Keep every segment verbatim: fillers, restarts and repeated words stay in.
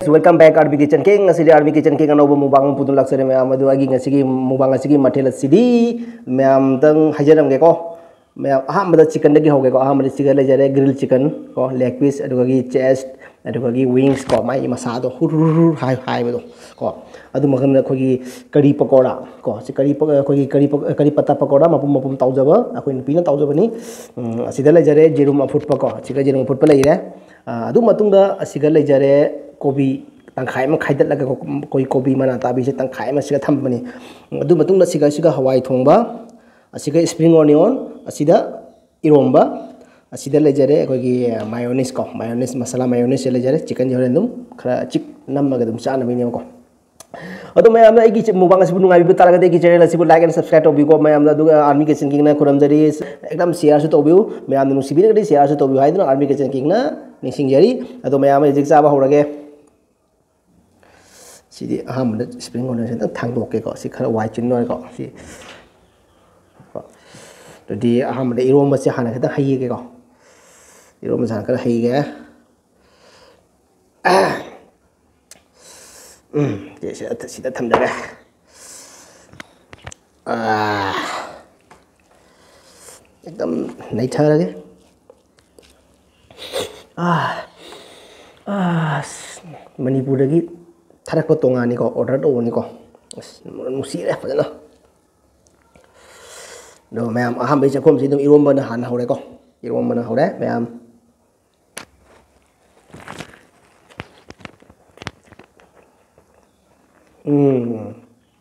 Welcome back R B Kitchen King. Ngasih R B Kitchen King anoba mubang putun laksare mayam adu agi ngasih mubang ngasih mathel sidi mayam tang hajaram ge ko mayam ahmada chicken dagi hoge ko ahmada chicken le jare grill chicken ko leg piece adu agi chest adu agi wings ko mai masa do hur hur hai hai do ko adu magan ko gi kari pakoda ko si kari ko gi kari kari pata pakoda mapum mapum taujaba akoi pina taujaba ni asida le jare jerum afut pako chiga jerum afut pa le ire adu matungda asiga le jare kobi tangkai ma khaidat laga koi kobi mana tabi se tangkai ma siga thambani adu matungda siga siga hawai thongba asiga spring onion asida iromba asida lejare koi gi mayonnaise ko mayonnaise masala mayonnaise lejare chicken jore dum khara chik namma ga dum chana mini ko adu mayam na igi mubang asibu nungai bi taraga de gi channel asibu like and subscribe to bi ko mayam da duga army kitchen king na khuram jari ekdam share su to bi mayam nu sibi ga share su to bi haidna army kitchen king na ningsing jari adu mayam jik sa ba horage sidi aham da spring onion se tang thang doke ko si khara wai chin noi ko si to di aham da irom ba se hana khata hai ge ko irom sa khara hai ge um ye se ta si da tham da ah ekdam nai thara ge ah ah manipur dagi tarak ko tonga ni ko order do ni ko nusi re fajana do mayam aham be chakom si dum irom bana han hore ko irom bana hore mayam hmm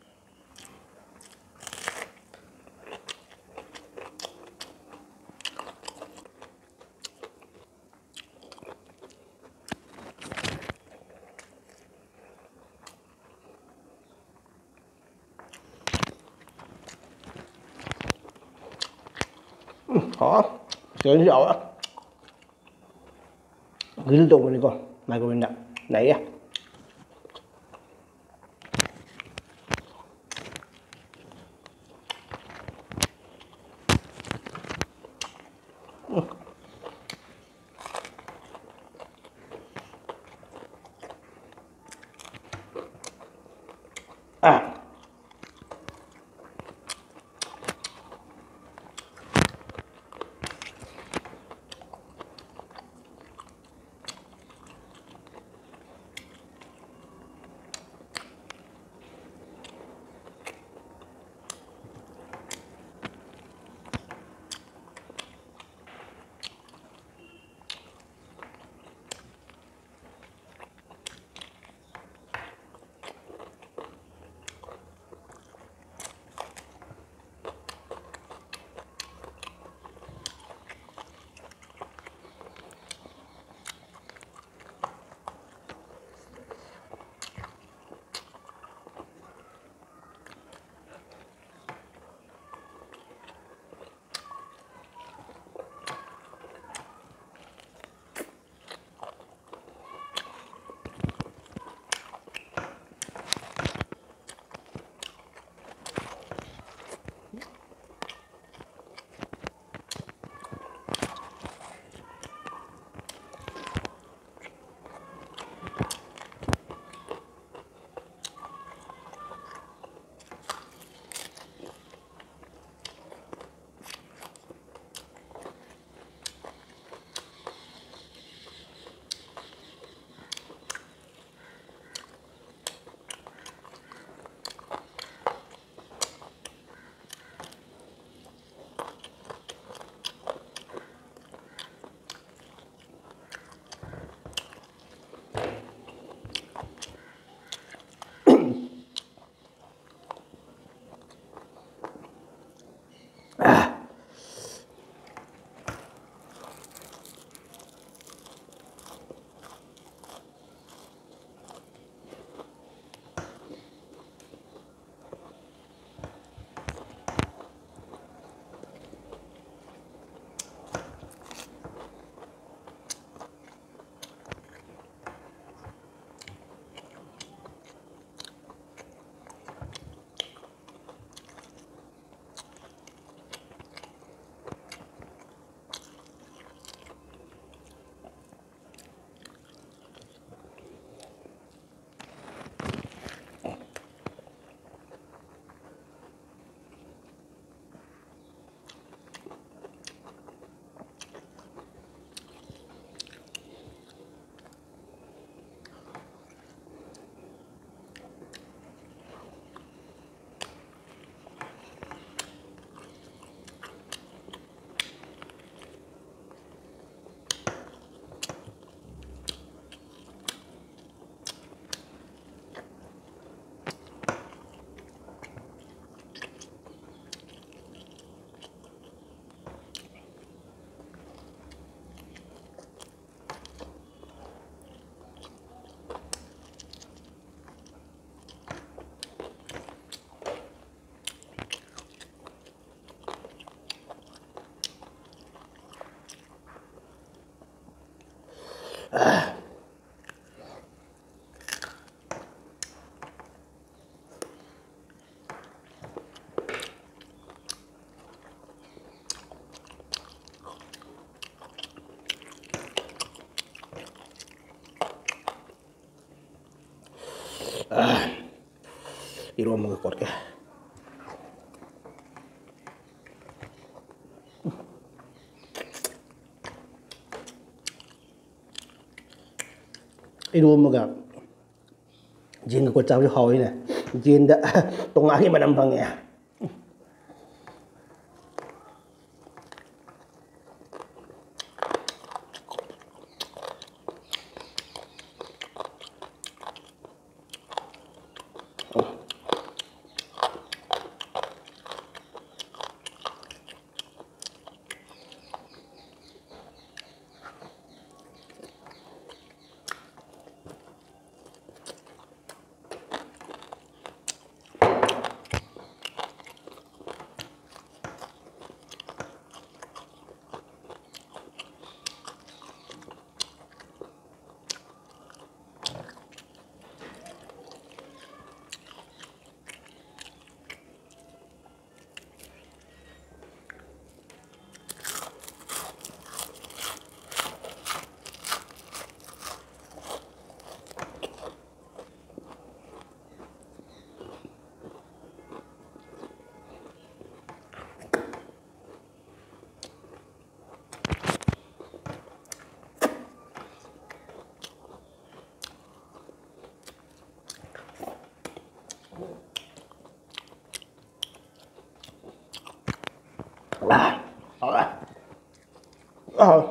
khó sướng dậu á grill đồ này con microwave nè nãy à à Irombaga korke. Irombaga jin ko chawi hawi ne jin da tonga ki manam bang ya. Ah, ah, ah.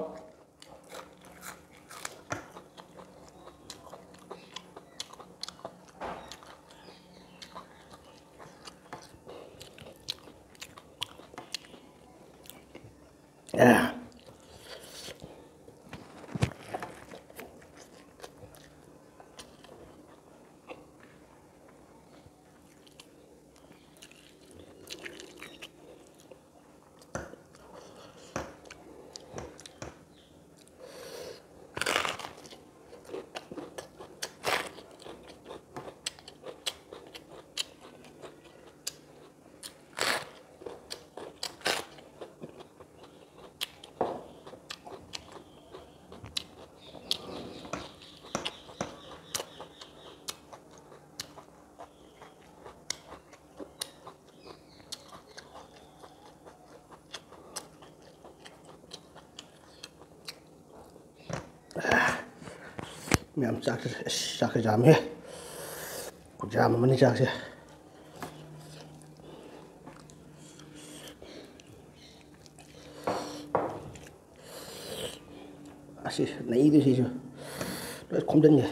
Ah. Mẹ chắc chắc cái jam hết, jam mà mình chắc chứ. Asih, naik itu sih, terus komplain ya.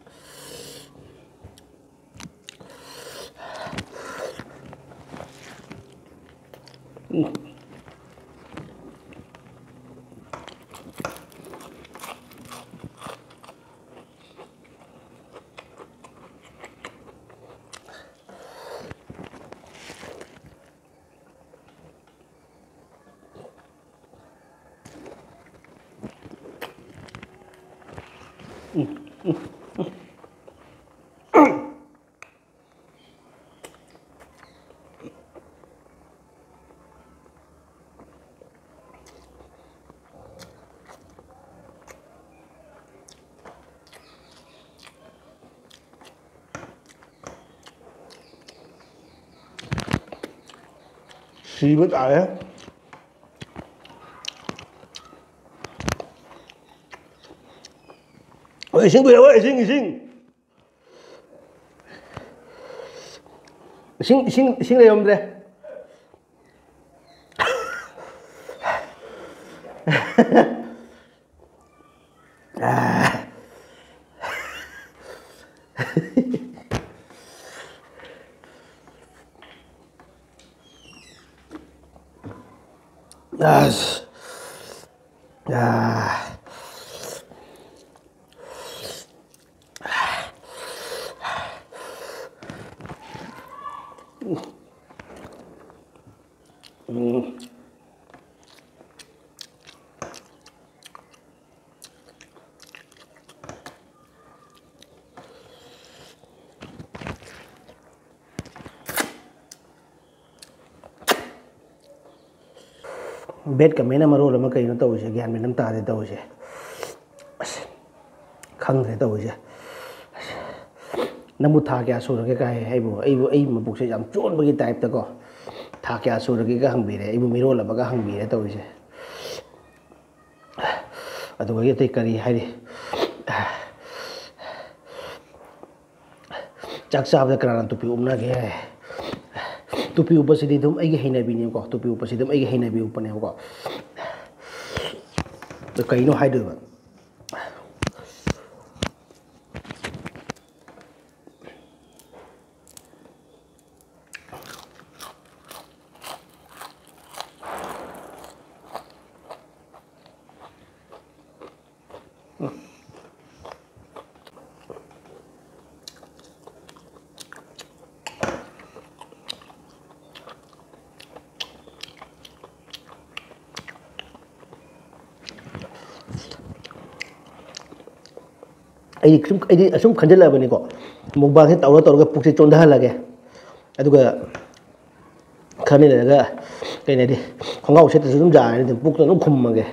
Sibuk aja. Ôi xin bây giờ ơi xin xin xin xin xin đây ông đây. Ah. Yes. Ah. Mm. Bed ka mena maro lama kai no taw se gyan menam ta de taw se khang de taw se नमु था क्या सूरगे का है आइबो आइबो आइ मबुक से याम चोन बगी type तको था क्या सूरगे का हंगबिरे आइबो मिरो लबगा हंगबिरे तौरिसे अदुगा ये ते करी हाइदि चाक चाबदा कराना तुपी उमना गे तुपी उपसिदि दुम आइगे हैनाबिनि को तुपी उपसिदि दुम आइगे हैनाबि उपने को तो कइनो हाइदोबा ai sum ai asum khanjala bani ko mukbang he tawra tawra pukse chonda lage aduga khani laga kai ne di khongau se sum ja ni puk to khum mage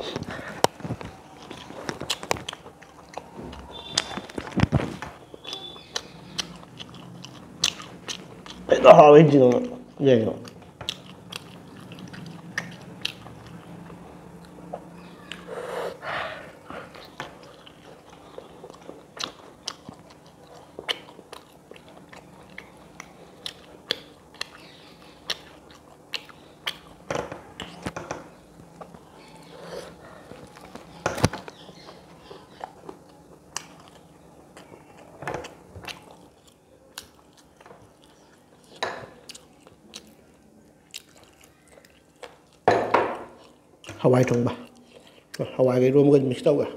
ai da ha wi jino ye yo hawai thong ba hawai cái rôm cái mix tàu cả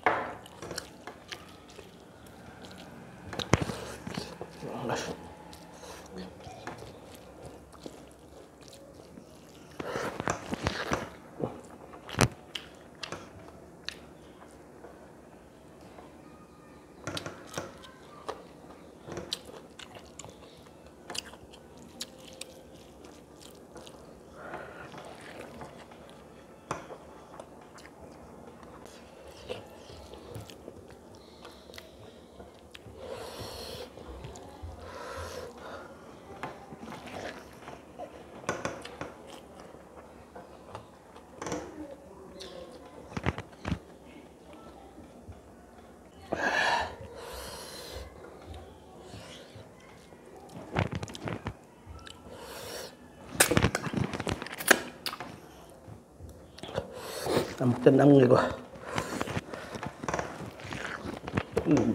Am tenang nih gua. Hmm.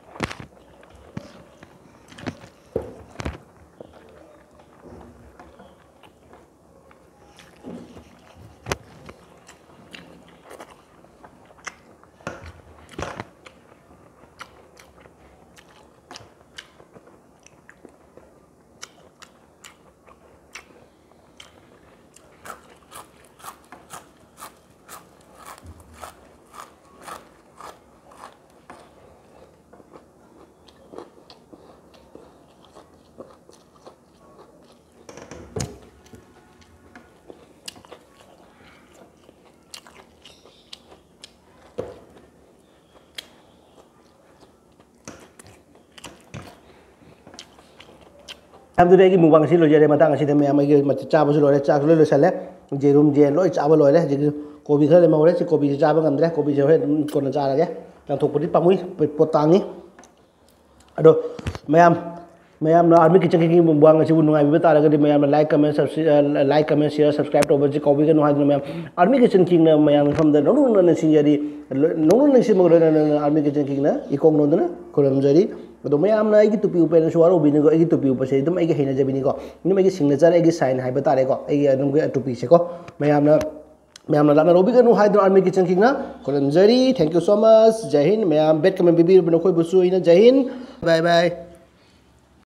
Am tu deki mukbang si lo jare matang si teme am ige mat cha ba su lo le cha lo lo sale jerum jen lo cha ba lo le ji kobi khale ma le si kobi cha ba ngam le kobi je he kon cha la ge lang thok podi pamui potangi ado mayam mayam na army kitchen ki mukbang si bu nungai bi ta la ge mayam like comment subscribe like comment share subscribe to ba ji kobi ge no ha mayam army kitchen king na mayam from the no no na sin jari no no si mo na army kitchen king na ikong no na kolam jari तो मैं आमना आई की टुपी ऊपर न शुआरो बिने को आई की टुपी ऊपर से एकदम आई के हेना जबिनी को इन मैं के सिग्नेचर आई के साइन हाई बता रहे को आई के एकदम के टुपी से को मैं आमना मैं आमना लाना रोबी का नु हाइड्रो आर्मी किचन किंग ना कोलम जरी थैंक यू सो मच जय हिंद मैं आम बेट कमेंट बीबी बनो कोई बुसु इन जय हिंद बाय बाय